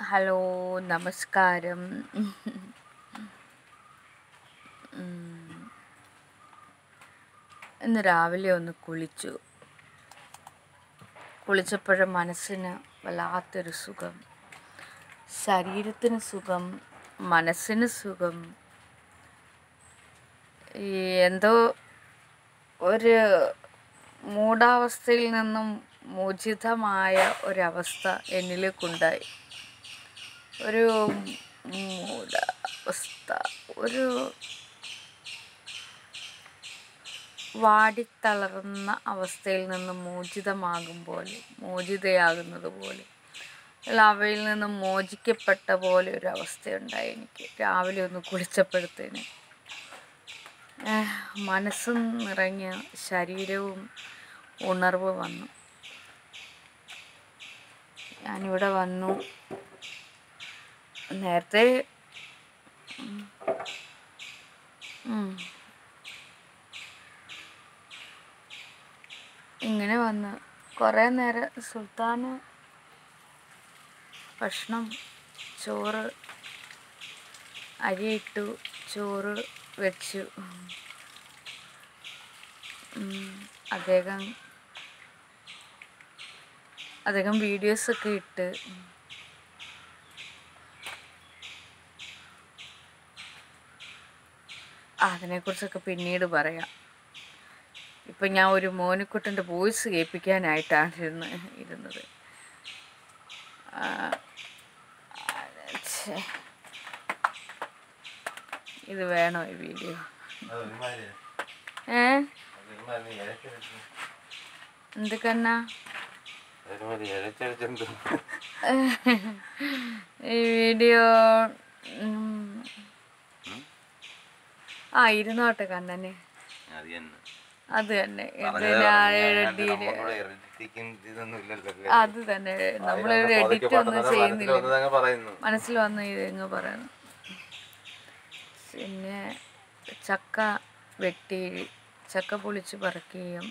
Hello, നമസ്കാരം. ഇന്ന് രാവിലെ ഒന്ന് കുളിച്ചപ്പോഴും മനസ്സിന് വല്ലാത്തൊരു സുഖം, ശരീരത്തിന് സുഖം, മനസ്സിന് സുഖം. എന്തോ ഒരു മൂഢാവസ്ഥയിൽ നിന്നും മോചിതമായ ഒരവസ്ഥ എന്നിലേക്കുണ്ടായി. ഒരു മൂഢാവസ്ഥ, ഒരു വാടിത്തളർന്ന അവസ്ഥയിൽ നിന്ന് മോചിതയാകുന്നത് പോലെ, അല്ല അവയിൽ നിന്നും മോചിക്കപ്പെട്ട പോലെ ഒരു അവസ്ഥയുണ്ടായി എനിക്ക്. രാവിലെ ഒന്ന് കുളിച്ചപ്പോഴത്തേന് മനസ്സും നിറഞ്ഞ ശരീരവും ഉണർവ് വന്നു. ഞാനിവിടെ വന്നു. നേരത്തെ ഇങ്ങനെ വന്ന് കുറേ നേരം സുൽത്താന് ഭക്ഷണം, ചോറ്, അരിയിട്ടു, ചോറ് വെച്ചു. അദ്ദേഹം വീഡിയോസൊക്കെ ഇട്ട് അതിനെക്കുറിച്ചൊക്കെ പിന്നീട് പറയാം. ഇപ്പം ഞാൻ ഒരു മോനിക്കുട്ടൻ്റെ വോയിസ് കേൾപ്പിക്കാനായിട്ടാണ് ഇരുന്നത്. ഇത് വേണോ ഈ വീഡിയോ? എന്തൊക്കെന്നാ ഈ വീഡിയോ ഇരുന്നോട്ടെ കണ്ണന്. അത് തന്നെ അത് തന്നെ നമ്മളൊരു എഡിറ്റ് ഒന്നും ചെയ്യുന്നില്ല, മനസ്സിൽ വന്ന് ഇതങ്ങ് പറയുന്നു. പിന്നെ ചക്ക വെട്ടി, ചക്ക പൊളിച്ച് പറിക്കുകയും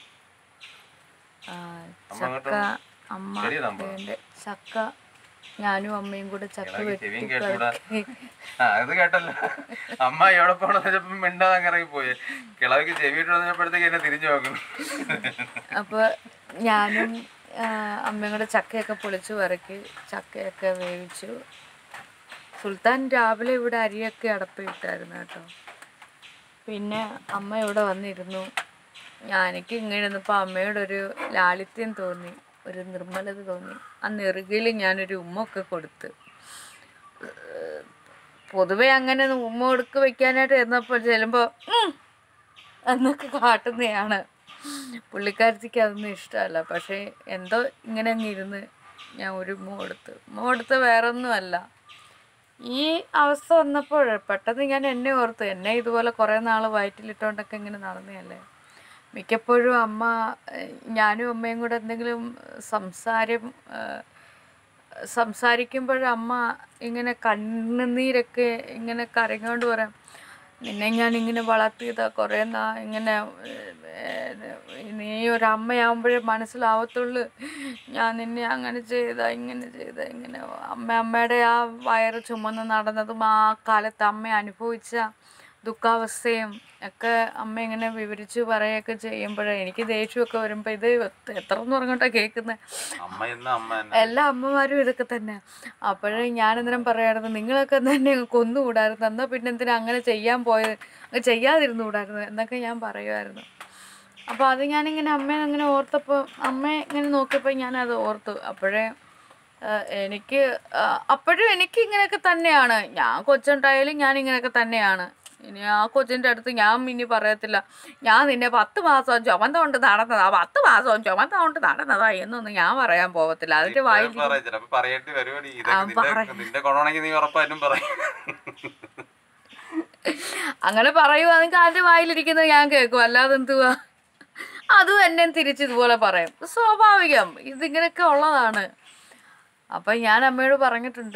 ചക്ക ഞാനും അമ്മയും കൂടെ ചക്ക വെട്ടി കേട്ടല്ലോ. അമ്മ എവിടെ പോണെന്ന് മിണ്ടാതങ്ങറങ്ങി പോയി. കിളവിക്ക് ചെവിട്ടപ്പോഴത്തേക്ക് എന്നെ തിരിഞ്ഞു നോക്കുന്നു. അപ്പൊ ഞാനും അമ്മയും കൂടെ ചക്കയൊക്കെ പൊളിച്ച് പറക്കി, ചക്കയൊക്കെ വേവിച്ചു. സുൽത്താൻ രാവിലെ ഇവിടെ അരിയൊക്കെ അടപ്പിട്ടായിരുന്നു കേട്ടോ. പിന്നെ അമ്മ ഇവിടെ വന്നിരുന്നു. എനിക്ക് ഇങ്ങനെ ഇരുന്നപ്പോൾ അമ്മയോടൊരു ലാളിത്യം തോന്നി, ഒരു നിർമ്മലത തോന്നി. ആ നെറുകയിൽ ഞാനൊരു ഉമ്മൊക്കെ കൊടുത്ത്. പൊതുവെ അങ്ങനെ ഉമ്മ കൊടുക്ക് വെക്കാനായിട്ട് ഇരുന്നപ്പോൾ ചെല്ലുമ്പോൾ എന്നൊക്കെ കാട്ടുന്നതാണ്. പുള്ളിക്കാരത്തിക്ക് അതൊന്നും ഇഷ്ടമല്ല. പക്ഷേ എന്തോ ഇങ്ങനെ അങ്ങ് ഇരുന്ന് ഞാൻ ഒരു ഉമ്മ കൊടുത്ത് വേറൊന്നുമല്ല. ഈ അവസ്ഥ വന്നപ്പോൾ പെട്ടെന്ന് ഞാൻ എന്നെ ഇതുപോലെ കുറേ നാൾ വയറ്റിലിട്ടുകൊണ്ടൊക്കെ ഇങ്ങനെ നടന്നതല്ലേ. മിക്കപ്പോഴും ഞാനും അമ്മയും കൂടെ എന്തെങ്കിലും സംസാരിക്കുമ്പോഴും അമ്മ ഇങ്ങനെ കണ്ണുനീരൊക്കെ ഇങ്ങനെ കരഞ്ഞുകൊണ്ട് പറയാം, നിന്നെ ഞാനിങ്ങനെ വളർത്തിയതാ കുറേ ഇങ്ങനെ, നീ ഒരമ്മയാകുമ്പോഴേ മനസ്സിലാവത്തുള്ളൂ ഞാൻ നിന്നെ അങ്ങനെ ഇങ്ങനെ അമ്മയുടെ ആ വയറ് ചുമന്ന് നടന്നതും ആ കാലത്ത് അമ്മ അനുഭവിച്ച ദുഃഖാവസ്ഥയും ഒക്കെ അമ്മ ഇങ്ങനെ വിവരിച്ചു പറയുകയൊക്കെ ചെയ്യുമ്പോഴേ എനിക്ക് ദേഷ്യമൊക്കെ വരുമ്പോൾ ഇത് എത്ര എന്ന് പറഞ്ഞിട്ടാണ് കേൾക്കുന്നത്. എല്ലാ അമ്മമാരും ഇതൊക്കെ തന്നെ. അപ്പോഴേ ഞാനെന്തിനും പറയാമായിരുന്നു, നിങ്ങളൊക്കെ തന്നെ കൊന്നുകൂടായിരുന്നു, എന്നാൽ പിന്നെ എന്തിനാ അങ്ങനെ ചെയ്യാതിരുന്നുകൂടായിരുന്നു എന്നൊക്കെ ഞാൻ പറയുമായിരുന്നു. അപ്പോൾ അത് ഞാനിങ്ങനെ അമ്മയെ അങ്ങനെ ഓർത്തപ്പോൾ, അമ്മയെ ഇങ്ങനെ നോക്കിയപ്പോൾ ഞാനത് ഓർത്തു. അപ്പോഴും എനിക്ക് ഇങ്ങനെയൊക്കെ തന്നെയാണ്. ഞാൻ കൊച്ചുണ്ടായാലും ഞാൻ ഇങ്ങനെയൊക്കെ തന്നെയാണ്. ഇനി ആ കൊച്ചിൻ്റെ അടുത്ത് ഞാൻ ഇനി പറയത്തില്ല, ഞാൻ നിന്നെ 10 മാസം ചുമന്നുകൊണ്ട് നടന്നതാ എന്നൊന്നും ഞാൻ പറയാൻ പോകത്തില്ല. അതിന്റെ വായിൽ അങ്ങനെ പറയുവാണെങ്കിൽ അതിന്റെ വായിലിരിക്കുന്നത് ഞാൻ കേൾക്കും, അല്ലാതെ എന്തുവാ. അതും എന്നെ തിരിച്ചിതുപോലെ പറയും, സ്വാഭാവികം, ഇതിങ്ങനെയൊക്കെ ഉള്ളതാണ്. അപ്പം ഞാൻ അമ്മയോട് പറഞ്ഞിട്ടുണ്ട്.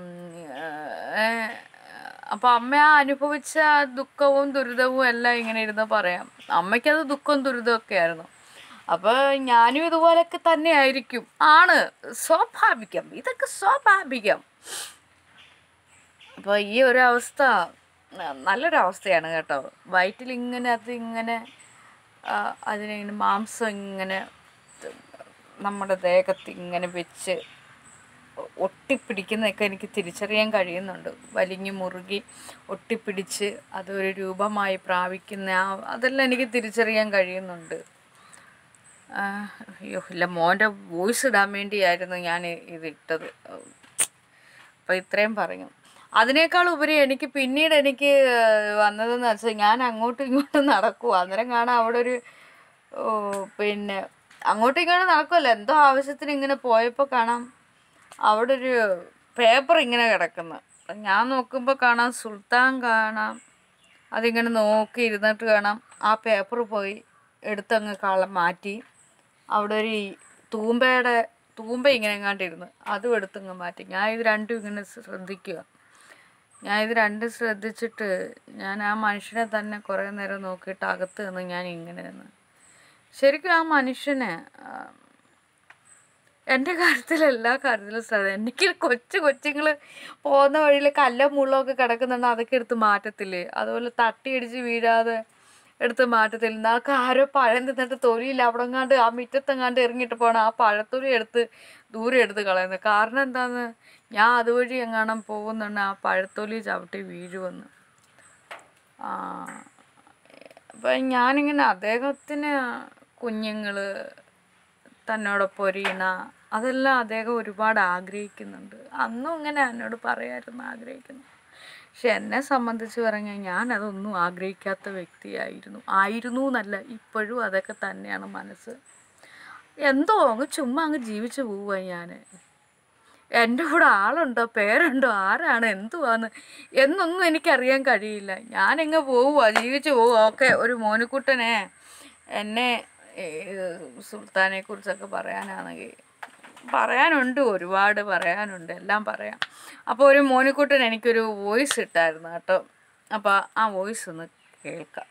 അപ്പം അമ്മ അനുഭവിച്ച ദുഃഖവും ദുരിതവും എല്ലാം ഇങ്ങനെ ഇരുന്ന് പറയാം. അമ്മയ്ക്കത് ദുഃഖവും ദുരിതവും ഒക്കെ ആയിരുന്നു. അപ്പോൾ ഞാനും ഇതുപോലൊക്കെ തന്നെ ആയിരിക്കും. ആണ്, സ്വാഭാവികം, ഇതൊക്കെ സ്വാഭാവികം. അപ്പോൾ ഈ ഒരു അവസ്ഥ നല്ലൊരവസ്ഥയാണ് കേട്ടോ. വയറ്റിലിങ്ങനെ അതിങ്ങനെ അതിനിങ്ങനെ മാംസം ഇങ്ങനെ നമ്മുടെ ദേഹത്ത് ഇങ്ങനെ വെച്ച് ഒട്ടിപ്പിടിക്കുന്നതൊക്കെ എനിക്ക് തിരിച്ചറിയാൻ കഴിയുന്നുണ്ട്. വലിഞ്ഞു മുറുകി ഒട്ടിപ്പിടിച്ച് അതൊരു രൂപമായി പ്രാപിക്കുന്ന അതെല്ലാം എനിക്ക് തിരിച്ചറിയാൻ കഴിയുന്നുണ്ട്. അയ്യോ ഇല്ല, മോൻ്റെ വോയിസ് ഇടാൻ വേണ്ടിയായിരുന്നു ഞാൻ ഇതിട്ടത്. അപ്പോൾ ഇത്രയും പറഞ്ഞു. അതിനേക്കാൾ ഉപരി എനിക്ക് പിന്നീട് എനിക്ക് വന്നതെന്ന് വെച്ചാൽ ഞാൻ അങ്ങോട്ടും ഇങ്ങോട്ടും നടക്കുക. അന്നേരം കാണാം അവിടെ ഒരു പിന്നെ അങ്ങോട്ടും ഇങ്ങോട്ടും നടക്കുമല്ലോ, എന്തോ ആവശ്യത്തിന് ഇങ്ങനെ പോയപ്പോൾ കാണാം അവിടെ ഒരു പേപ്പർ ഇങ്ങനെ കിടക്കുന്നു. ഞാൻ നോക്കുമ്പോൾ കാണാം സുൽത്താൻ കാണാം അതിങ്ങനെ നോക്കി ഇരുന്നിട്ട് കാണാം ആ പേപ്പർ പോയി എടുത്തങ്ങ് മാറ്റി. അവിടെ ഒരു തൂമ്പ ഇങ്ങനെ എങ്ങാണ്ടിരുന്നു, അതും എടുത്തങ്ങ് മാറ്റി. ഞാൻ ഇത് രണ്ടും ഇങ്ങനെ ശ്രദ്ധിക്കുക. ഞാൻ ഇത് രണ്ടും ശ്രദ്ധിച്ചിട്ട് ഞാൻ ആ മനുഷ്യനെ തന്നെ കുറേ നേരം നോക്കിയിട്ട് അകത്ത് നിന്ന് ഞാൻ ഇങ്ങനെ നിന്ന്. ശരിക്കും ആ മനുഷ്യനെ എൻ്റെ കാര്യത്തിൽ എല്ലാ കാര്യത്തിലും ശ്രദ്ധ. എനിക്ക് കൊച്ചുങ്ങൾ പോകുന്ന വഴിയിൽ കല്ലോ മുള്ളൊക്കെ കിടക്കുന്നുണ്ട്, അതൊക്കെ എടുത്ത് മാറ്റത്തില്ലേ. അതുപോലെ തട്ടിയടിച്ച് വീഴാതെ എടുത്ത് മാറ്റത്തില്ല. നാൾക്ക് ആരോ പഴം തിന്നിട്ട് തൊലിയില്ല അവിടെങ്ങാണ്ട് ആ മുറ്റത്തെങ്ങാണ്ട് ഇറങ്ങിയിട്ട് പോകണം, ആ പഴത്തൊലി എടുത്ത് ദൂരെ എടുത്ത് കളയുന്നത്. കാരണം എന്താന്ന്, ഞാൻ അതുവഴി എങ്ങാനും പോകുന്നുണ്ട് ആ പഴത്തൊലി ചവിട്ടി വീഴുമെന്ന്. അപ്പം ഞാനിങ്ങനെ അദ്ദേഹത്തിന് കുഞ്ഞുങ്ങൾ തന്നോടൊപ്പം ഒരീണ അതെല്ലാം അദ്ദേഹം ഒരുപാട് ആഗ്രഹിക്കുന്നുണ്ട്. അന്നും ഇങ്ങനെ എന്നോട് പറയായിരുന്നു ആഗ്രഹിക്കുന്നു. പക്ഷെ എന്നെ സംബന്ധിച്ച് പറഞ്ഞാൽ ഞാൻ അതൊന്നും ആഗ്രഹിക്കാത്ത ആയിരുന്നു എന്നല്ല, ഇപ്പോഴും അതൊക്കെ തന്നെയാണ് മനസ്സ്. എന്തോ ചുമ്മാ അങ്ങ് ജീവിച്ചു പോവുക ഞാൻ. എൻ്റെ കൂടെ ആളുണ്ടോ പേരുണ്ടോ ആരാണ് എന്തുവാന്ന് എന്നൊന്നും എനിക്കറിയാൻ കഴിയില്ല. ഞാനെങ്ങ് പോവുക, ജീവിച്ചു പോവുക. ഓക്കെ, ഒരു മോനുക്കുട്ടനെ എന്നെ സുൽത്താനെ കുറിച്ചൊക്കെ പറയാനാണെങ്കിൽ പറയാനുണ്ട്, ഒരുപാട് പറയാനുണ്ട്, എല്ലാം പറയാം. അപ്പോൾ ഒരു മോനുക്കുട്ടൻ എനിക്കൊരു വോയിസ് ഇട്ടായിരുന്നു കേട്ടോ. അപ്പോൾ ആ വോയിസ് ഒന്ന് കേൾക്കാം.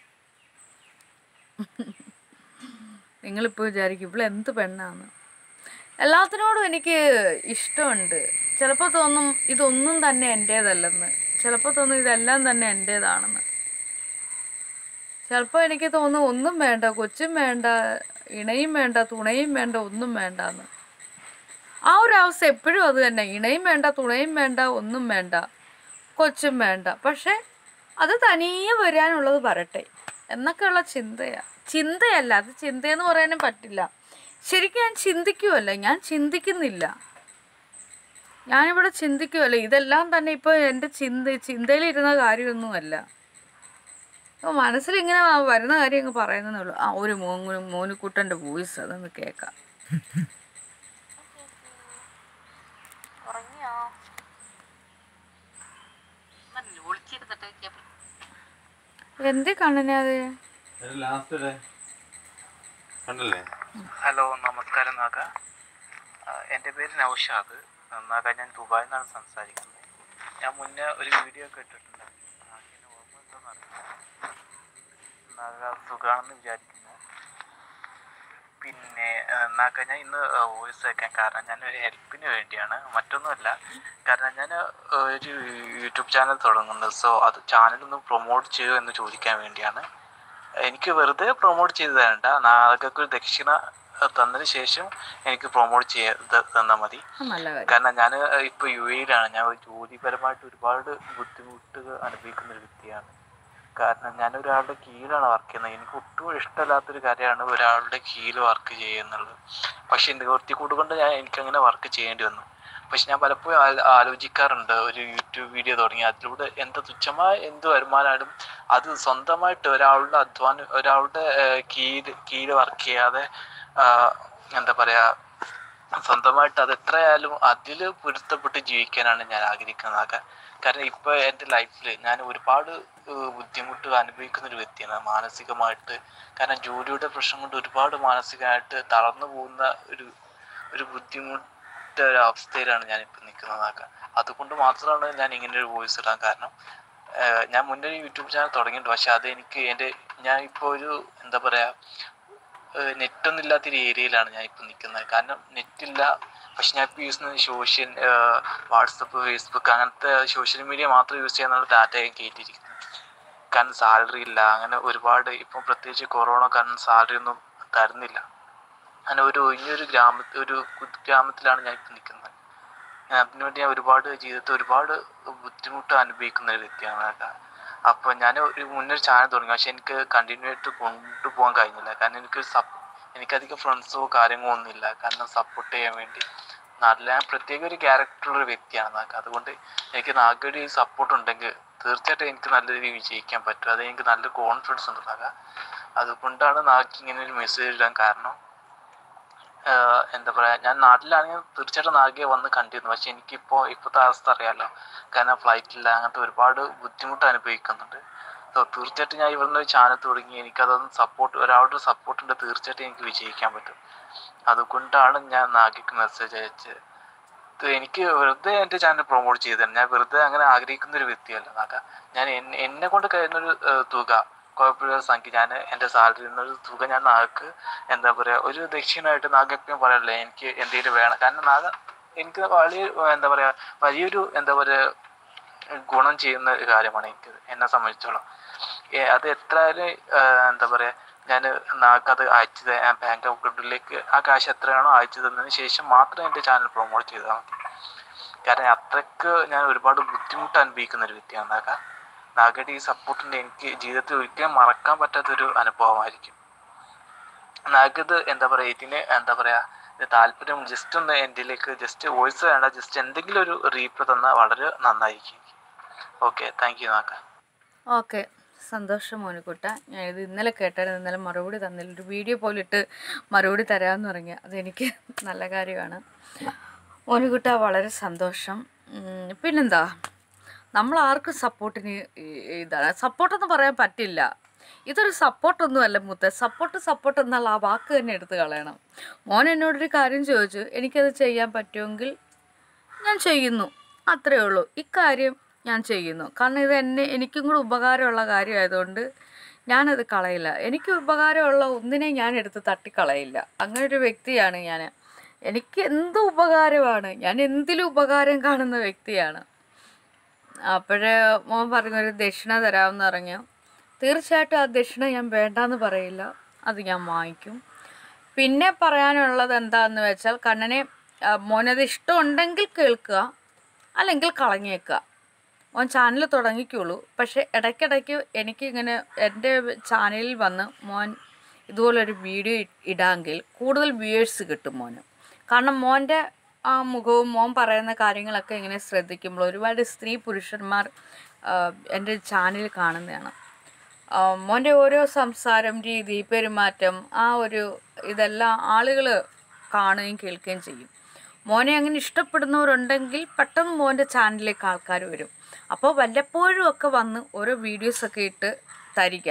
നിങ്ങളിപ്പോൾ വിചാരിക്കും ഇവളെന്ത് പെണ്ണാന്ന്. എല്ലാത്തിനോടും എനിക്ക് ഇഷ്ടമുണ്ട്. ചിലപ്പോൾ തോന്നും ഇതൊന്നും തന്നെ എൻ്റേതല്ലെന്ന്, ചിലപ്പോൾ തോന്നും ഇതെല്ലാം തന്നെ എൻ്റേതാണെന്ന്. ചിലപ്പോൾ എനിക്ക് തോന്നും ഒന്നും വേണ്ട, കൊച്ചും വേണ്ട, ഇണയും വേണ്ട, തുണയും വേണ്ട, ഒന്നും വേണ്ടെന്ന്. ആ ഒരു അവസ്ഥ എപ്പോഴും അത് തന്നെ. ഇണയും വേണ്ട, തുണയും വേണ്ട, ഒന്നും വേണ്ട, കൊച്ചും വേണ്ട, പക്ഷെ അത് തനിയെ വരാനുള്ളത് വരട്ടെ എന്നൊക്കെയുള്ള ചിന്തയല്ല അത്. ചിന്തയെന്ന് പറയാനും പറ്റില്ല. ശരിക്കും ഞാൻ ചിന്തിക്കുമല്ല, ഞാൻ ചിന്തിക്കുന്നില്ല, ഞാനിവിടെ ചിന്തിക്കുമല്ല. ഇതെല്ലാം തന്നെ ഇപ്പോൾ എൻ്റെ ചിന്തയിലിരുന്ന കാര്യമൊന്നുമല്ല. അപ്പോൾ മനസ്സിലിങ്ങനെ വരുന്ന കാര്യം അങ്ങ് പറയുന്നതേ ഉള്ളൂ. ആ ഒരു മോനുക്കുട്ടൻ്റെ വോയിസ് അതൊന്ന് കേൾക്കാം. എന്ത് കണ്ണനെ അത് ഹലോ, നമസ്കാരം നാഗ. എൻ്റെ പേര് നൗഷാദ്. നാഗ, ഞാൻ ദുബായിൽ നിന്നാണ് സംസാരിക്കുന്നത്. ഞാൻ മുന്നേ ഒരു വീഡിയോ ഒക്കെ ഇട്ടിട്ടുണ്ട്. നാഗിന് ഓർമ്മ ഉണ്ടോന്ന് അറിയില്ല. നാഗ സുഖമാണെന്ന് വിചാരിക്കുന്നു. പിന്നെ നാഗ, ഞാൻ ഇന്ന് വോയിസ് വയ്ക്കാൻ കാരണം ഞാനൊരു ഹെൽപ്പിന് വേണ്ടിയാണ്, മറ്റൊന്നുമല്ല. കാരണം ഞാൻ ഒരു യൂട്യൂബ് ചാനൽ തുടങ്ങുന്നുണ്ട്. സോ അത് ചാനലൊന്ന് പ്രൊമോട്ട് ചെയ്യുമോ എന്ന് ചോദിക്കാൻ വേണ്ടിയാണ്. എനിക്ക് വെറുതെ പ്രൊമോട്ട് ചെയ്ത് തരണ്ട, നാഗക്കൊരു ദക്ഷിണ തന്നതിന് ശേഷം എനിക്ക് പ്രൊമോട്ട് ചെയ്ത് തന്നാൽ മതി. കാരണം ഞാൻ ഇപ്പോൾ UAE-യിലാണ്. ഞാൻ ജോലിപരമായിട്ട് ഒരുപാട് ബുദ്ധിമുട്ടുകൾ അനുഭവിക്കുന്ന ഒരു വ്യക്തിയാണ്. കാരണം ഞാൻ ഒരാളുടെ കീഴിലാണ് വർക്ക് ചെയ്യുന്നത്. എനിക്ക് ഒട്ടും ഇഷ്ടമില്ലാത്തൊരു കാര്യമാണ് ഒരാളുടെ കീഴിൽ വർക്ക് ചെയ്യുന്നുള്ളത്. പക്ഷെ നിവർത്തിക്കൂട് കൊണ്ട് എനിക്കങ്ങനെ വർക്ക് ചെയ്യേണ്ടി വന്നു. പക്ഷെ ഞാൻ പലപ്പോഴും ആലോചിക്കാറുണ്ട്, ഒരു യൂട്യൂബ് വീഡിയോ തുടങ്ങി അതിലൂടെ തുച്ഛമായ എന്ത് വരുമാനമായാലും അത് സ്വന്തമായിട്ട് ഒരാളുടെ കീഴിൽ വർക്ക് ചെയ്യാതെ എന്താ പറയുക, സ്വന്തമായിട്ട് അത് എത്രയായാലും അതിൽ പൊരുത്തപ്പെട്ട് ജീവിക്കാനാണ് ഞാൻ ആഗ്രഹിക്കുന്നത്. കാരണം ഇപ്പോൾ എൻ്റെ ലൈഫിൽ ഞാൻ ഒരുപാട് ബുദ്ധിമുട്ടുകൾ അനുഭവിക്കുന്ന ഒരു വ്യക്തിയാണ് മാനസികമായിട്ട്. കാരണം ജോലിയുടെ പ്രശ്നം കൊണ്ട് ഒരുപാട് മാനസികമായിട്ട് തളർന്നു പോകുന്ന ഒരു ബുദ്ധിമുട്ടൊരവസ്ഥയിലാണ് ഞാനിപ്പോൾ നിൽക്കുന്നത്. അതുകൊണ്ട് മാത്രമാണ് ഞാൻ ഇങ്ങനെ ഒരു വോയിസ് ഇടാൻ കാരണം. ഞാൻ മുന്നേ ഒരു യൂട്യൂബ് ചാനൽ തുടങ്ങിയിട്ടുണ്ട്. പക്ഷെ അതെനിക്ക് ഞാൻ ഇപ്പോൾ ഒരു എന്താ പറയുക, നെറ്റൊന്നും ഇല്ലാത്തൊരു ഏരിയയിലാണ് ഞാൻ ഇപ്പോൾ നിൽക്കുന്നത്. കാരണം നെറ്റില്ല, പക്ഷെ ഞാൻ ഇപ്പോൾ യൂസ് ചെയ്യുന്നത് വാട്സപ്പ്, ഫേസ്ബുക്ക് അങ്ങനത്തെ സോഷ്യൽ മീഡിയ മാത്രം യൂസ് ചെയ്യാനുള്ള ഡാറ്റ ഞാൻ കയറ്റിയിരിക്കുന്നത്. കാരണം സാലറി ഇല്ല, അങ്ങനെ ഒരുപാട് ഇപ്പം പ്രത്യേകിച്ച് കൊറോണ കാരണം സാലറി ഒന്നും തരുന്നില്ല. അങ്ങനെ ഒരു കുഗ്രാമത്തിലാണ് ഞാൻ ഇപ്പം നിൽക്കുന്നത്. അതിനുവേണ്ടി ഞാൻ ജീവിതത്തിൽ ഒരുപാട് ബുദ്ധിമുട്ട് അനുഭവിക്കുന്ന ഒരു വ്യക്തിയാണ്. അപ്പോൾ ഞാൻ മുന്നൊരു ചാനൽ തുടങ്ങി, പക്ഷെ എനിക്ക് കണ്ടിന്യൂ ആയിട്ട് കൊണ്ടുപോകാൻ കഴിഞ്ഞില്ല. കാരണം എനിക്കധികം ഫ്രണ്ട്സോ കാര്യങ്ങളോ ഒന്നുമില്ല. കാരണം സപ്പോർട്ട് ചെയ്യാൻ വേണ്ടി ഞാൻ പ്രത്യേക ഒരു ക്യാരക്ടറുള്ളൊരു വ്യക്തിയാണ്. അതുകൊണ്ട് എനിക്ക് നാഗയുടെ ഈ സപ്പോർട്ട് ഉണ്ടെങ്കിൽ തീർച്ചയായിട്ടും എനിക്ക് നല്ല രീതിയിൽ വിജയിക്കാൻ പറ്റും. അത് എനിക്ക് നല്ല കോൺഫിഡൻസ് ഉണ്ട്. അതുകൊണ്ടാണ് നാഗയ്ക്ക് ഇങ്ങനെ ഒരു മെസ്സേജ് ഇടാൻ കാരണം. എന്താ പറയുക, ഞാൻ നാട്ടിലാണെങ്കിൽ തീർച്ചയായിട്ടും നാഗയെ വന്ന് കണ്ടിരുന്നു. പക്ഷെ ഇപ്പോഴത്തെ അവസ്ഥ അറിയാമല്ലോ, കാരണം ഫ്ലൈറ്റില്ല, അങ്ങനത്തെ ഒരുപാട് ബുദ്ധിമുട്ട് അനുഭവിക്കുന്നുണ്ട്. തീർച്ചയായിട്ടും ഞാൻ ഇവിടുന്ന് ഒരു ചാനൽ തുടങ്ങി, എനിക്കതൊന്ന് ഒരാളുടെ സപ്പോർട്ട് ഉണ്ട്, തീർച്ചയായിട്ടും എനിക്ക് വിജയിക്കാൻ പറ്റും. അതുകൊണ്ടാണ് ഞാൻ നാഗയ്ക്ക് മെസ്സേജ് അയച്ചത്. എനിക്ക് വെറുതെ എൻ്റെ ചാനൽ പ്രൊമോട്ട് ചെയ്തതാണ്. ഞാൻ വെറുതെ അങ്ങനെ ആഗ്രഹിക്കുന്ന ഒരു വ്യക്തിയല്ല നാഗ. ഞാൻ എന്നെ കൊണ്ട് കഴിയുന്നൊരു തുക, കുഴപ്പമില്ല സംഖ്യ, ഞാൻ എൻ്റെ സാലറിയിൽ നിന്നൊരു തുക ഞാൻ നാഗക്ക് എന്താ പറയുക ഒരു ദക്ഷിണമായിട്ട് നാഗ എപ്പോഴും പറയല്ലേ എനിക്ക് എന്തെങ്കിലും വേണം. കാരണം നാഗ എനിക്ക് വലിയൊരു ഗുണം ചെയ്യുന്ന ഒരു കാര്യമാണ് എന്നെ സംബന്ധിച്ചോളം. അത് എത്രയായാലും എന്താ പറയുക, ഞാൻ നാഗത് അയച്ചത് ബാങ്ക് അക്കൗണ്ടിലേക്ക് ആ കാശ് എത്രയാണോ അയച്ചു തന്നതിന് ശേഷം മാത്രം എൻ്റെ ചാനൽ പ്രൊമോട്ട് ചെയ്താൽ മതി. കാരണം അത്രയ്ക്ക് ഞാൻ ഒരുപാട് ബുദ്ധിമുട്ട് അനുഭവിക്കുന്ന ഒരു വ്യക്തിയാണ് നാഗയുടെ ഈ സപ്പോർട്ടിൻ്റെ എനിക്ക് ജീവിതത്തിൽ ഒരിക്കലും മറക്കാൻ പറ്റാത്തൊരു അനുഭവമായിരിക്കും. നാഗത് ഇതിന് താല്പര്യം ജസ്റ്റ് ഒന്ന് എൻ്റെലേക്ക് ജസ്റ്റ് വോയിസ് വേണ്ട, ജസ്റ്റ് എന്തെങ്കിലും ഒരു റീപ്ലൈ തന്നാൽ വളരെ നന്നായിരിക്കും. Okay, thank you Naga. Okay, സന്തോഷം മോനുകുട്ട. ഞാനിത് ഇന്നലെ കേട്ടായിരുന്നു, ഇന്നലെ മറുപടി തന്നില്ല. ഒരു വീഡിയോ പോലിട്ട് മറുപടി തരാമെന്ന് പറഞ്ഞാൽ അതെനിക്ക് നല്ല കാര്യമാണ്. മോനുകുട്ട വളരെ സന്തോഷം. പിന്നെന്താ, നമ്മൾ ആർക്കും സപ്പോർട്ടിന് സപ്പോർട്ടെന്ന് പറയാൻ പറ്റില്ല. ഇതൊരു സപ്പോർട്ടൊന്നുമല്ല മുത്ത. സപ്പോർട്ട് എന്നാൽ ആ വാക്ക് തന്നെ എടുത്ത് കളയണം. മോൻ എന്നോടൊരു കാര്യം ചോദിച്ചു, എനിക്കത് ചെയ്യാൻ പറ്റുമെങ്കിൽ ഞാൻ ചെയ്യുന്നു, അത്രയേ ഉള്ളൂ. ഇക്കാര്യം ഞാൻ ചെയ്യുന്നു. കാരണം ഇത് എനിക്കും കൂടി ഉപകാരമുള്ള കാര്യമായതുകൊണ്ട് ഞാനത് കളയില്ല. എനിക്ക് ഉപകാരമുള്ള ഒന്നിനെയും ഞാൻ എടുത്ത് തട്ടിക്കളയില്ല. അങ്ങനൊരു വ്യക്തിയാണ് ഞാൻ. എനിക്ക് എന്ത് ഉപകാരമാണ്, ഞാൻ എന്തിലും ഉപകാരം കാണുന്ന വ്യക്തിയാണ്. അപ്പോഴേ മോൻ പറഞ്ഞൊരു ദക്ഷിണ തരാമെന്ന് പറഞ്ഞു. തീർച്ചയായിട്ടും ആ ദക്ഷിണ ഞാൻ വേണ്ടാന്ന് പറയില്ല, അത് ഞാൻ വാങ്ങിക്കും. പിന്നെ പറയാനുള്ളത് എന്താണെന്ന് വെച്ചാൽ, കണ്ണനെ മോനത് ഇഷ്ടമുണ്ടെങ്കിൽ കേൾക്കുക, അല്ലെങ്കിൽ കളഞ്ഞേക്കുക. മോൻ ചാനൽ തുടങ്ങിക്കുള്ളൂ. പക്ഷേ ഇടയ്ക്കിടയ്ക്ക് എനിക്കിങ്ങനെ എൻ്റെ ചാനലിൽ വന്ന് മോൻ ഇതുപോലൊരു വീഡിയോ ഇടാമെങ്കിൽ കൂടുതൽ വ്യൂവേഴ്സ് കിട്ടും മോന്. കാരണം മോൻ്റെ ആ മുഖവും മോൻ പറയുന്ന കാര്യങ്ങളൊക്കെ ഇങ്ങനെ ശ്രദ്ധിക്കുമ്പോൾ ഒരുപാട് സ്ത്രീ പുരുഷന്മാർ എൻ്റെ ചാനൽ കാണുന്നതാണ്. മോൻ്റെ ഓരോ സംസാരം, രീതി, പെരുമാറ്റം, ആ ഒരു ഇതെല്ലാം ആളുകൾ കാണുകയും കേൾക്കുകയും ചെയ്യും. മോനെ അങ്ങനെ ഇഷ്ടപ്പെടുന്നവരുണ്ടെങ്കിൽ പെട്ടെന്ന് മോൻ്റെ ചാനലിലേക്ക് ആൾക്കാർ വരും. അപ്പോൾ വല്ലപ്പോഴും ഒക്കെ വന്ന് ഓരോ വീഡിയോസൊക്കെ ഇട്ട് തരിക.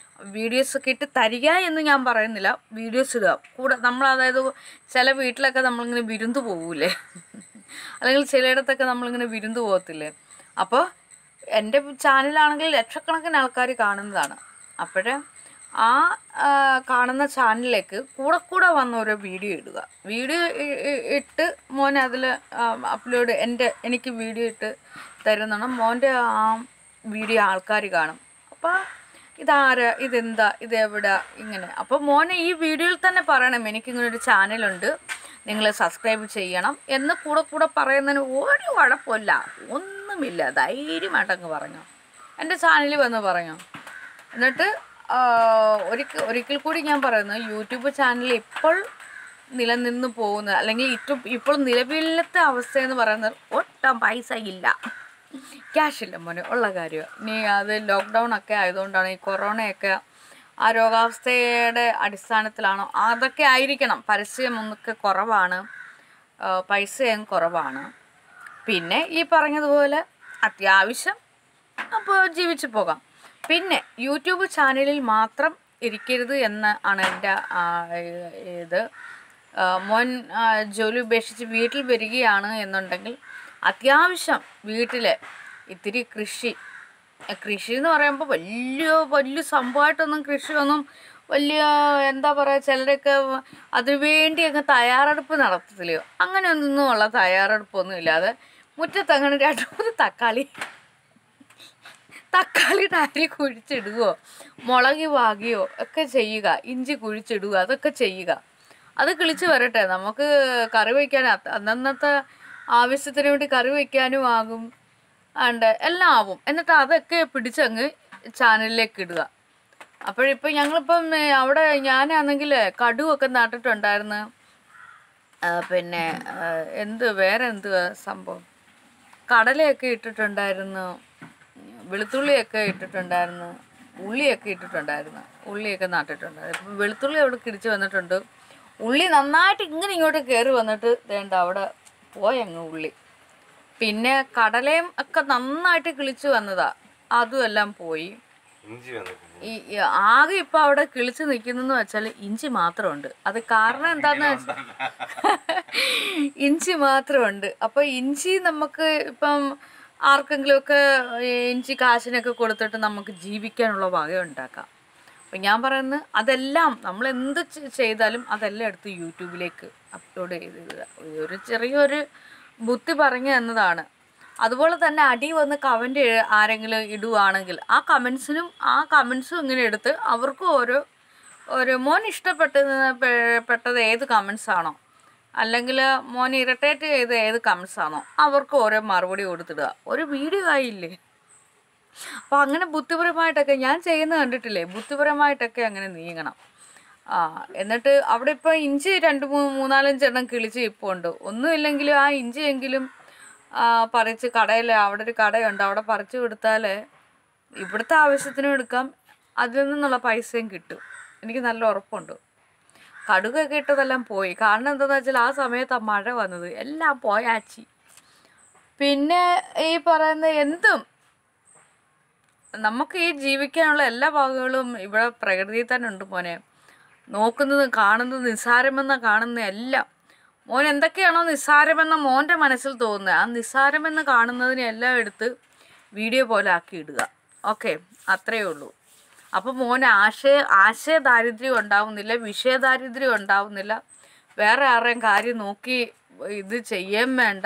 എന്ന് ഞാൻ പറയുന്നില്ല, വീഡിയോസ് ഇടുക കൂടെ. അതായത് ചില വീട്ടിലൊക്കെ നമ്മളിങ്ങനെ വിരുന്ന് പോകൂലേ, അല്ലെങ്കിൽ ചിലയിടത്തൊക്കെ നമ്മളിങ്ങനെ വിരുന്ന് പോകത്തില്ലേ. അപ്പോൾ എൻ്റെ ചാനലാണെങ്കിൽ ലക്ഷക്കണക്കിന് ആൾക്കാർ കാണുന്നതാണ്. അപ്പോഴേ ആ കാണുന്ന ചാനലിലേക്ക് കൂടെ വന്ന് ഓരോ വീഡിയോ ഇടുക. ഇട്ട് മോനെ അതിൽ അപ്ലോഡ് എനിക്ക് വീഡിയോ ഇട്ട് തരുന്നതാണ്. മോൻ്റെ ആ വീഡിയോ ആൾക്കാർ കാണും. അപ്പോൾ ഇതാരാ, ഇതെന്താ, ഇതെവിടാ, ഇങ്ങനെ. അപ്പോൾ മോനെ ഈ വീഡിയോയിൽ തന്നെ പറയണം, എനിക്കിങ്ങനൊരു ചാനലുണ്ട്, നിങ്ങൾ സബ്സ്ക്രൈബ് ചെയ്യണം എന്ന് കൂടെ പറയുന്നതിന് ഒരു കുഴപ്പമില്ല, ഒന്നുമില്ല. ധൈര്യമായിട്ടങ്ങ് പറഞ്ഞു, എൻ്റെ ചാനലിൽ വന്ന് പറഞ്ഞു. എന്നിട്ട് ഒരിക്കൽ കൂടി ഞാൻ പറയുന്നു, യൂട്യൂബ് ചാനൽ ഇപ്പോൾ നിലനിന്ന് പോകുന്ന, അല്ലെങ്കിൽ ഇപ്പോൾ നിലവിലത്തെ അവസ്ഥയെന്ന് പറയുന്നത് ഒട്ടും പൈസ ഇല്ല, ക്യാഷ് ഇല്ല മോനെ, ഉള്ള കാര്യം. ഇനി അത് ലോക്ക്ഡൗൺ ഒക്കെ ആയതുകൊണ്ടാണ്, ഈ കൊറോണയൊക്കെ ആ രോഗാവസ്ഥയുടെ അടിസ്ഥാനത്തിലാണോ അതൊക്കെ ആയിരിക്കണം. പരസ്യം ഒന്നൊക്കെ കുറവാണ്, പൈസയും കുറവാണ്. പിന്നെ ഈ പറഞ്ഞതുപോലെ അത്യാവശ്യം അപ്പോൾ ജീവിച്ചു പോകാം. പിന്നെ യൂട്യൂബ് ചാനലിൽ മാത്രം ഇരിക്കരുത് എന്ന് ആണ് എൻ്റെ ഇത്. മോൻ ജോലി ഉപേക്ഷിച്ച് വീട്ടിൽ വരികയാണ് എന്നുണ്ടെങ്കിൽ അത്യാവശ്യം വീട്ടിൽ ഇത്തിരി കൃഷി എന്ന് പറയുമ്പോൾ വലിയ സംഭവമായിട്ടൊന്നും കൃഷിയൊന്നും വലിയ എന്താ പറയുക, ചിലരൊക്കെ അതിനു വേണ്ടി അങ്ങ് തയ്യാറെടുപ്പ് നടത്തത്തില്ലയോ, അങ്ങനെയൊന്നും ഉള്ള തയ്യാറെടുപ്പൊന്നും ഇല്ലാതെ മുറ്റത്തങ്ങനെ 2-3 തക്കാളിയുടെ അരി കുഴിച്ചിടുകയോ മുളക് വാകിയോ ഒക്കെ ചെയ്യുക, ഇഞ്ചി കുഴിച്ചിടുക, അതൊക്കെ ചെയ്യുക. അത് കിളിച്ച് വരട്ടെ, നമുക്ക് കറി വയ്ക്കാൻ അന്നന്നത്തെ ആവശ്യത്തിന് വേണ്ടി കറി വയ്ക്കാനും ആകും, എല്ലാം ആവും. എന്നിട്ട് അതൊക്കെ പിടിച്ചങ്ങ് ചാനലിലേക്ക് ഇടുക. അപ്പോഴിപ്പോൾ ഞങ്ങളിപ്പം അവിടെ ഞാനാണെങ്കിൽ കടുവൊക്കെ നട്ടിട്ടുണ്ടായിരുന്നു. പിന്നെ വേറെ എന്തുവാ സംഭവം, കടലയൊക്കെ ഇട്ടിട്ടുണ്ടായിരുന്നു, വെളുത്തുള്ളിയൊക്കെ ഇട്ടിട്ടുണ്ടായിരുന്നു, ഉള്ളിയൊക്കെ ഇട്ടിട്ടുണ്ടായിരുന്നു, ഉള്ളിയൊക്കെ നട്ടിട്ടുണ്ടായിരുന്നു. ഇപ്പം വെളുത്തുള്ളി അവിടെ കിടിച്ച് വന്നിട്ടുണ്ട്. ഉള്ളി നന്നായിട്ട് ഇങ്ങോട്ട് കയറി വന്നിട്ട് വേണ്ട അവിടെ പോയങ്ങ് ഉള്ളി. പിന്നെ കടലയും ഒക്കെ നന്നായിട്ട് കിളിച്ച് വന്നതാ, അതും എല്ലാം പോയി. ഈ ആകെ ഇപ്പം അവിടെ കിളിച്ച് നിൽക്കുന്നെന്ന് വെച്ചാൽ ഇഞ്ചി മാത്രമുണ്ട്. അത് കാരണം എന്താണെന്ന് വെച്ചാൽ ഇഞ്ചി മാത്രമുണ്ട്. അപ്പോൾ ഇഞ്ചി നമുക്ക് ഇപ്പം ആർക്കെങ്കിലുമൊക്കെ ഇഞ്ചി കാശിനൊക്കെ കൊടുത്തിട്ട് നമുക്ക് ജീവിക്കാനുള്ള വക ഉണ്ടാക്കാം. അപ്പം ഞാൻ പറയുന്നത് അതെല്ലാം നമ്മൾ എന്ത് ചെയ്താലും അതെല്ലാം എടുത്ത് യൂട്യൂബിലേക്ക് അപ്ലോഡ് ചെയ്തിടുക. ഒരു ചെറിയൊരു ബുദ്ധി പറഞ്ഞു എന്നതാണ്. അതുപോലെ തന്നെ അടി വന്ന് കമൻറ്റ് ആരെങ്കിലും ഇടുവാണെങ്കിൽ ആ കമൻസും ഇങ്ങനെ എടുത്ത് അവർക്കും ഓരോ മോൻ പെട്ടത് ഏത് കമൻസാണോ, അല്ലെങ്കിൽ മോൻ ഇറിറ്റേറ്റ് ചെയ്ത് ഏത് കമൻസാണോ അവർക്ക് ഓരോ മറുപടി കൊടുത്തിടുക. ഒരു വീഡിയോ ആയില്ലേ. അപ്പോൾ അങ്ങനെ ബുദ്ധിപരമായിട്ടൊക്കെ ഞാൻ ചെയ്യുന്നത് കണ്ടിട്ടില്ലേ, ബുദ്ധിപരമായിട്ടൊക്കെ അങ്ങനെ നീങ്ങണം. എന്നിട്ട് അവിടെ ഇപ്പോൾ ഇഞ്ചി 2-3-4-5 എണ്ണം കിളിച്ച് ഇപ്പോൾ ഉണ്ട്. ഒന്നുമില്ലെങ്കിലും ആ ഇഞ്ചിയെങ്കിലും പറിച്ച് കടയിൽ, അവിടെ ഒരു കടയുണ്ട്, അവിടെ പറിച്ച് കൊടുത്താൽ ഇവിടുത്തെ ആവശ്യത്തിനും എടുക്കാം, അതിൽ നിന്നുള്ള പൈസയും കിട്ടും. എനിക്ക് നല്ല ഉറപ്പുണ്ട്. കടുകൊക്കെ ഇട്ടതെല്ലാം പോയി. കാരണം എന്താണെന്ന് വെച്ചാൽ ആ സമയത്താണ് മഴ വന്നത്, എല്ലാം പോയാച്ചി. പിന്നെ ഈ പറയുന്ന എന്തും നമുക്ക് ഈ ജീവിക്കാനുള്ള എല്ലാ ഭാഗങ്ങളും ഇവിടെ പ്രകൃതിയിൽ തന്നെ ഉണ്ട് മോനെ. നോക്കുന്നത് കാണുന്നത് നിസ്സാരമെന്ന കാണുന്ന എല്ലാം മോൻ എന്തൊക്കെയാണോ നിസ്സാരമെന്ന മോൻ്റെ മനസ്സിൽ തോന്നുന്നത്, ആ നിസ്സാരമെന്ന് കാണുന്നതിനെ എല്ലാം എടുത്ത് വീഡിയോ പോലെ ആക്കി ഇടുക. ഓക്കെ, അത്രയേ ഉള്ളൂ. അപ്പോൾ മോന് ആശയദാരിദ്ര്യം ഉണ്ടാവുന്നില്ല, വിഷയദാരിദ്ര്യം ഉണ്ടാവുന്നില്ല, വേറെ ആരുടെയും കാര്യം നോക്കി ഇത് ചെയ്യാൻ വേണ്ട.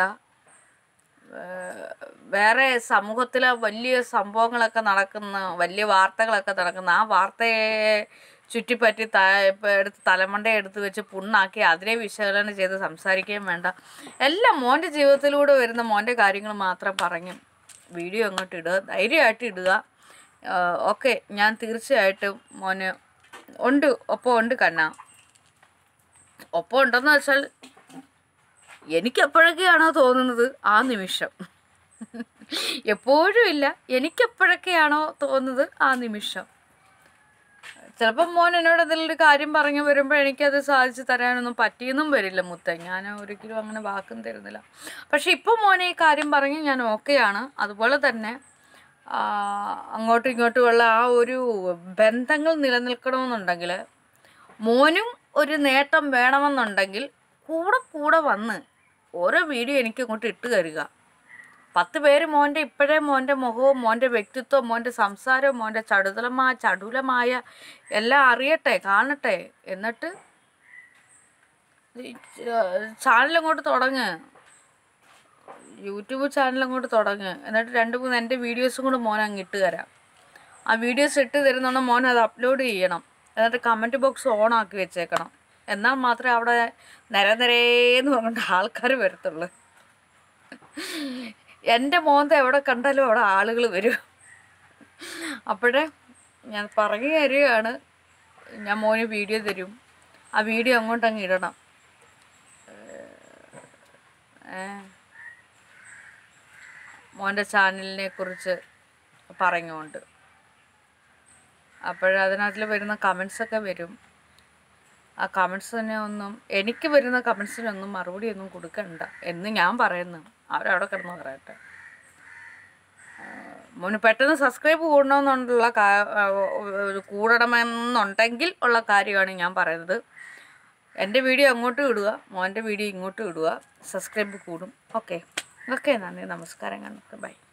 വേറെ സമൂഹത്തിലെ വലിയ സംഭവങ്ങളൊക്കെ നടക്കുന്ന, വലിയ വാർത്തകളൊക്കെ നടക്കുന്ന ആ വാർത്തയെ ചുറ്റിപ്പറ്റി എടുത്ത് തലമണ്ട എടുത്ത് വെച്ച് പുണ്ണാക്കി അതിനെ വിശകലനം ചെയ്ത് സംസാരിക്കുകയും വേണ്ട. എല്ലാം മോൻ്റെ ജീവിതത്തിലൂടെ വരുന്ന മോൻ്റെ കാര്യങ്ങൾ മാത്രം പറഞ്ഞ് വീഡിയോ അങ്ങോട്ട് ഇടുക, ധൈര്യമായിട്ട് ഇടുക. ഓക്കെ, ഞാൻ തീർച്ചയായിട്ടും മോന് ഒപ്പം ഉണ്ട് കണ്ണാ. ഒപ്പം ഉണ്ടെന്ന് വെച്ചാൽ എനിക്കെപ്പോഴൊക്കെയാണോ തോന്നുന്നത് ആ നിമിഷം, എപ്പോഴും ഇല്ല, എനിക്കെപ്പോഴൊക്കെയാണോ തോന്നുന്നത് ആ നിമിഷം. ചിലപ്പം മോൻ എന്നോട് അതിലൊരു കാര്യം പറഞ്ഞു വരുമ്പോൾ എനിക്കത് സാധിച്ചു തരാനൊന്നും പറ്റിയെന്നും വരില്ല മുത്തേ, ഞാൻ ഒരിക്കലും അങ്ങനെ വാക്കും തരുന്നില്ല. പക്ഷെ ഇപ്പം മോനെ ഈ കാര്യം പറഞ്ഞ് ഞാൻ ഓക്കെയാണ്. അതുപോലെ തന്നെ അങ്ങോട്ടും ഇങ്ങോട്ടുമുള്ള ആ ഒരു ബന്ധങ്ങൾ നിലനിൽക്കണമെന്നുണ്ടെങ്കിൽ, മോനും ഒരു നേട്ടം വേണമെന്നുണ്ടെങ്കിൽ കൂടെ വന്ന് ഓരോ വീഡിയോ എനിക്ക് അങ്ങോട്ട് ഇട്ട് തരിക. 10 പേര് ഇപ്പോഴേ മോൻ്റെ മുഖവും മോൻ്റെ വ്യക്തിത്വവും മോൻ്റെ സംസാരവും മോൻ്റെ ചടുലമായ എല്ലാം അറിയട്ടെ, കാണട്ടെ. എന്നിട്ട് ചാനലങ്ങോട്ട് തുടങ്ങ്, യൂട്യൂബ് ചാനലങ്ങോട്ട് തുടങ്ങ്. എന്നിട്ട് 2-3 എൻ്റെ വീഡിയോസും കൂടെ മോൻ അങ്ങ് ഇട്ട് തരാം. ആ വീഡിയോസ് ഇട്ട് തരുന്നോണ്ട് മോൻ അത് അപ്ലോഡ് ചെയ്യണം. എന്നിട്ട് കമൻറ്റ് ബോക്സ് ഓൺ ആക്കി വെച്ചേക്കണം. എന്നാൽ മാത്രമേ അവിടെ നിരന്ന് പറഞ്ഞിട്ട് ആൾക്കാർ വരത്തുള്ളൂ. എൻ്റെ മോന്ത എവിടെ കണ്ടാലും അവിടെ ആളുകൾ വരും. അപ്പോഴേ ഞാൻ പറഞ്ഞു തരികയാണ്, ഞാൻ മോന് വീഡിയോ തരും, ആ വീഡിയോ അങ്ങോട്ടങ്ങ് ഇടണം. മോൻ്റെ ചാനലിനെ കുറിച്ച് പറഞ്ഞുകൊണ്ട് അപ്പോഴതിനകത്തിൽ വരുന്ന കമൻസൊക്കെ വരും. ആ കമൻസിനെ എനിക്ക് വരുന്ന കമൻസിനൊന്നും മറുപടിയൊന്നും കൊടുക്കണ്ട എന്ന് ഞാൻ പറയുന്നു. അവരവിടെ കിടന്ന് പറയട്ടെ. മോന് പെട്ടെന്ന് സബ്സ്ക്രൈബ് കൂടണമെന്നുണ്ടെങ്കിൽ ഉള്ള കാര്യമാണ് ഞാൻ പറയുന്നത്. എൻ്റെ വീഡിയോ അങ്ങോട്ടും ഇടുക, മോൻ്റെ വീഡിയോ ഇങ്ങോട്ടും ഇടുക, സബ്സ്ക്രൈബ് കൂടും. ഓക്കെ, നന്ദി, നമസ്കാരം, കണക്ക്, ബൈ.